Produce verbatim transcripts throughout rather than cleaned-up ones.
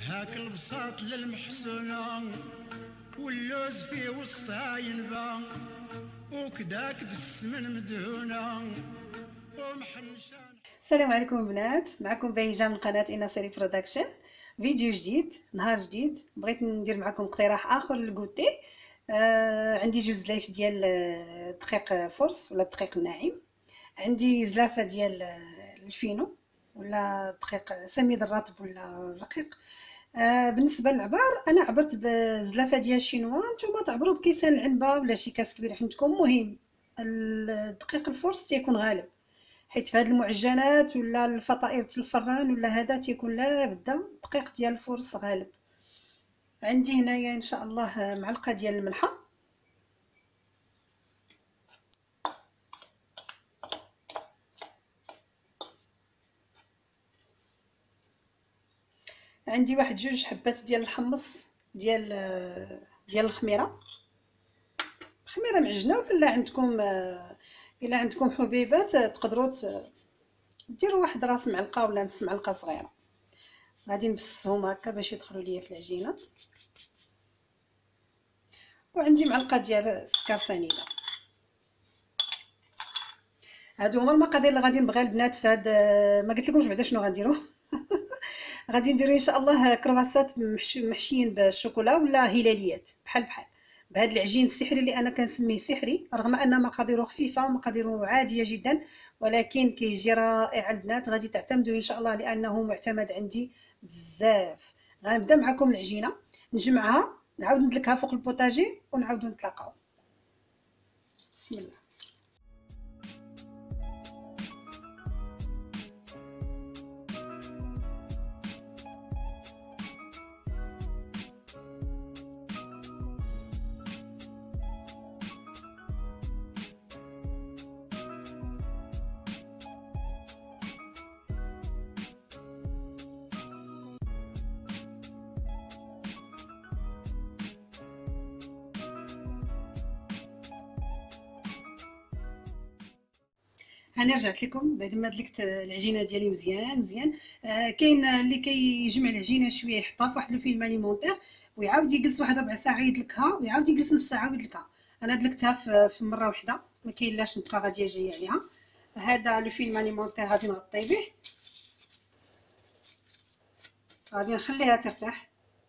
هاك البساط للمحسونة واللوز في وسطها ينبع وكداك بالسمن مدهونة ومحنشان. السلام عليكم بنات، معكم بهيجه من قناه إناسيري برودكشن. فيديو جديد، نهار جديد. بغيت ندير معكم اقتراح اخر للكوتي. آه عندي جوج لايف ديال دقيق فرص ولا الدقيق الناعم، عندي زلافه ديال الفينو ولا دقيق سميد الرطب ولا الرقيق. آه بالنسبه للعبار انا عبرت بزلافه ديال الشينوا، نتوما تعبروا بكيسان العنبه ولا شي كاس كبير عندكم. مهم الدقيق الفرص تيكون غالب، حيت في هاد المعجنات ولا الفطائر الفران ولا هذا تيكون لا بدا دقيق ديال الفرص غالب. عندي هنايا ان شاء الله معلقه ديال الملحه، عندي واحد جوج حبات ديال الحمص ديال ديال الخميره، خميره معجنه ولا عندكم الا عندكم حبيبات تقدروا ديروا واحد راس معلقه ولا نص معلقه صغيره. غادي نبسهم هكا باش يدخلوا ليا في العجينه. وعندي معلقه ديال السكر سنيده. هادو هما المقادير اللي غادي نبغيها البنات في هاد. ما قلت لكمش بعدا شنو غنديروا. غادي نديروا ان شاء الله كرواسات محشيين بالشوكولا ولا هلاليات بحال بحال بهذا العجين السحري اللي انا كنسميه سحري، رغم ان مقاديره خفيفه ومقاديره عاديه جدا، ولكن كيجي رائع البنات. غادي تعتمدوا ان شاء الله لانه معتمد عندي بزاف. غنبدا معكم العجينه نجمعها، نعاود ندلكها فوق البوطاجي ونعاودوا نتلاقاو. بسم الله. انا رجعت لكم بعد ما دلكت العجينه ديالي مزيان مزيان. آه كاين اللي كيجمع العجينه شويه يحطها في واحد الفيلم اليمونتير ويعاود يجلس واحد ربع ساعه يدلكها ويعاود يجلس نص ساعه ويدلكها. انا دلكتها في, في مره واحده، ما كاين لاش نبقى غاديه جايه عليها. هذا لو فيلم اليمونتير غادي نغطي به، غادي نخليها ترتاح.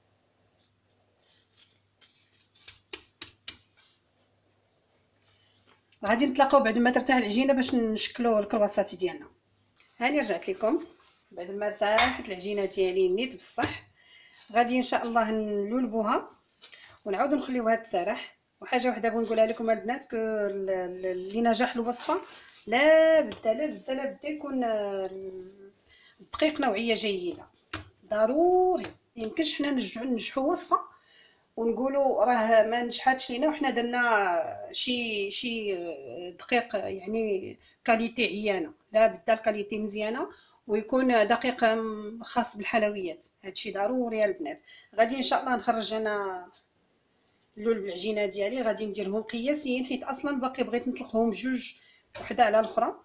غادي نتلاقاو بعد ما ترتاح العجينه باش نشكلوا الكرواسات ديالنا. هاني رجعت لكم بعد ما ارتاحت العجينه ديالي نيت بصح. غادي ان شاء الله نلولبوها ونعاودو نخليوها تسرح. وحاجه وحده بغيت نقولها لكم البنات، كو اللي نجاح الوصفه لا بد لا بد لا بد يكون الدقيق نوعيه جيده، ضروري. يمكنش حنا نرجعوا ننجحوا وصفه ونقولوا راه ما نجحاتش لينا وحنا درنا شي شي دقيق يعني كاليتي عيانه. لا بد الكاليتي مزيانه ويكون دقيق خاص بالحلويات. هادشي ضروري يا البنات. غادي ان شاء الله نخرج انا اللول بالعجينه ديالي، غادي نديرهم قياسيين حيت اصلا باقي بغيت نطلقهم بجوج وحده على الاخرى.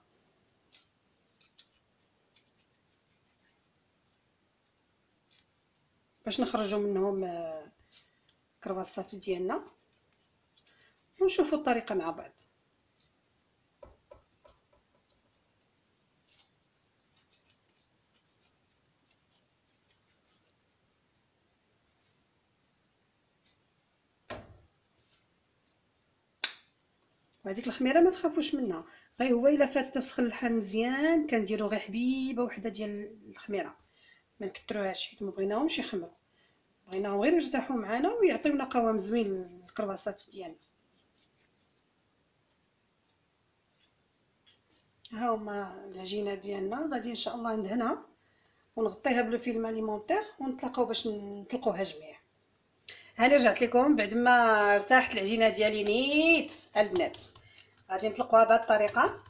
باش نخرجوا منهم كرواسات ديالنا ونشوفوا الطريقه مع بعض. وهذيك الخميره ما تخافوش منها، غير هو الا فات تسخن اللحم مزيان كنديروا غير حبيبه وحده ديال الخميره، ما نكثروهاش حيت ما بغيناهمش يخمروا، بغيناهم غير يرتاحوا معنا ويعطيونا قوام زوين الكرواسات ديالنا. ها هما العجينه ديالنا، غادي ان شاء الله ندهنها ونغطيها بلو فيلم اليمونتير ونتلاقاو باش نطلقوها جميع. هاني رجعت لكم بعد ما ارتاحت العجينه ديالي نيت البنات. غادي نطلقوها بهذه الطريقه،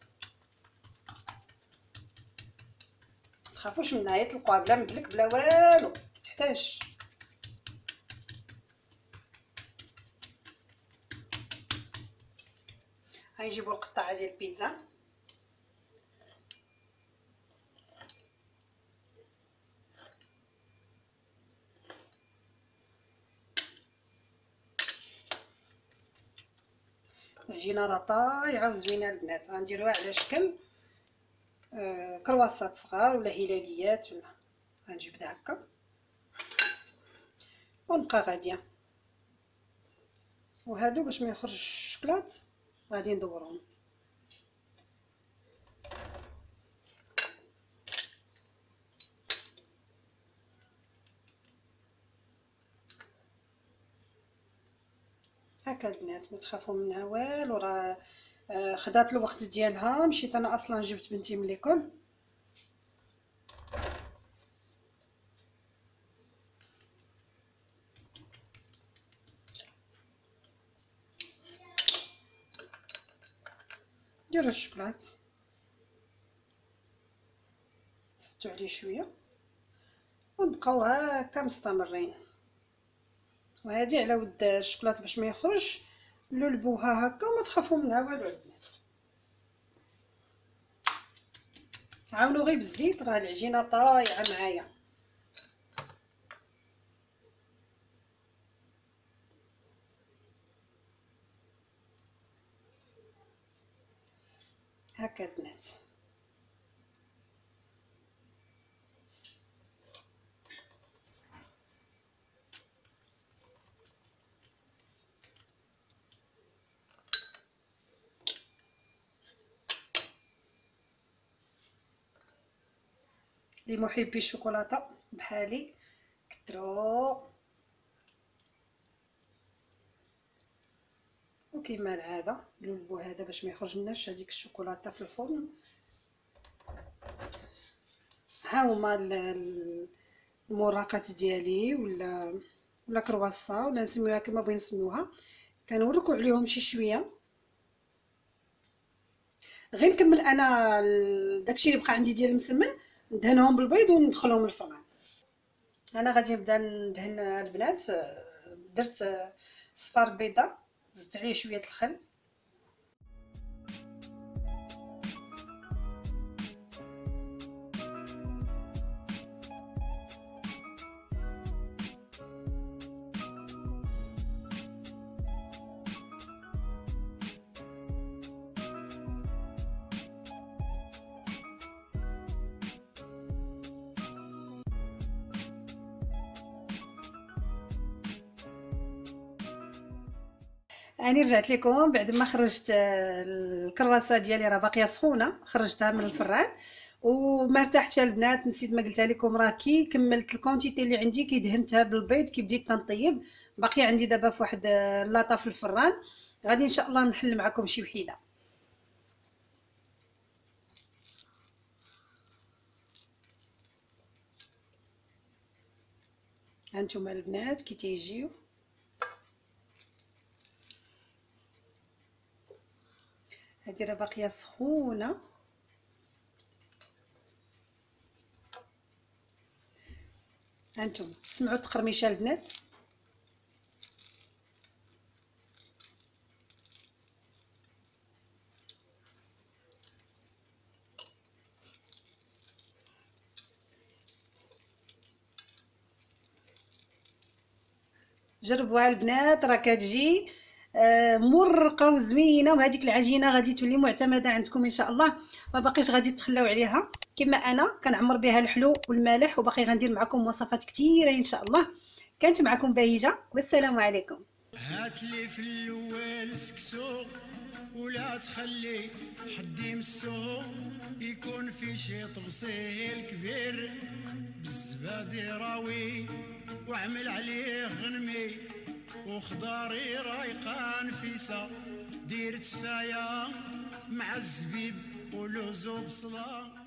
تخافوش منها، يطلقوها بلا مدلك بلا والو، تحتاج. غنجيبوا القطعه ديال البيتزا العجينه راه طايعه وزوينه البنات. غنديروها على شكل آه كرواسات صغار ولا هلاليات، ولا غنجبدها هكا ونبقى غاديه. وهادو باش ما يخرجش الشكلاط غادي ندورهم. هكا البنات ما تخافوا منها والو، راه آه خدات الوقت ديالها. مشيت انا اصلا جبت بنتي من ليكول. ديروا الشكلاط سدو عليه شويه ونبقاو هكا مستمرين. وهذه على ود الشكلاط باش ما يخرج، لولبوها هكا وما تخافوا منها والو البنات. عاونوا غير بالزيت، راه العجينه طايعه معايا. هكا البنات. لمحبي الشوكولاته بحالي كثروا. وكما العاده لولبو هذا باش ما يخرج لناش هذيك الشوكولاته في الفرن. ها هما المراقات ديالي ولا ولا كرواسا ولا نسميوها كما بغينا نسميوها. كنوركو عليهم شي شويه. غير نكمل انا داكشي اللي بقى عندي ديال المسمن، ندهنهم بالبيض وندخلهم الفران. انا غادي نبدا ندهن البنات. درت صفار بيضه، زدت عليه شويه الخل، راني رجعت لكم بعد ما خرجت الكرواسه ديالي راه باقيه سخونه. خرجتها من الفران وما ارتحتش البنات. نسيت ما قلتها لكم، راه كي كملت الكونتيتي اللي عندي كي دهنتها بالبيض كي بديت تنطيب. باقي عندي دابا في واحد اللاطه في الفران، غادي ان شاء الله نحل معكم شي وحيده. هانتوما البنات كي تيجيو هادي راه باقيه سخونه. هانتوما سمعوا التقرميشه البنات. جربوها البنات راه كتجي مرقه وزوينه. وهذيك العجينه غادي تولي معتمده عندكم ان شاء الله، ما باقيش غادي تخلاو عليها. كما انا كنعمر بها الحلو والمالح، وباقي غندير معكم وصفات كثيره ان شاء الله. كانت معكم بهيجه والسلام عليكم. هات لي في الاول سكسو ولا تخلي حد يمسو، يكون في شي طبسيل كبير بالزبادي راوي واعمل عليه غنمي وخضاري رايقه نفيسه. دير تفايه مع الزبيب ولوز وبصله.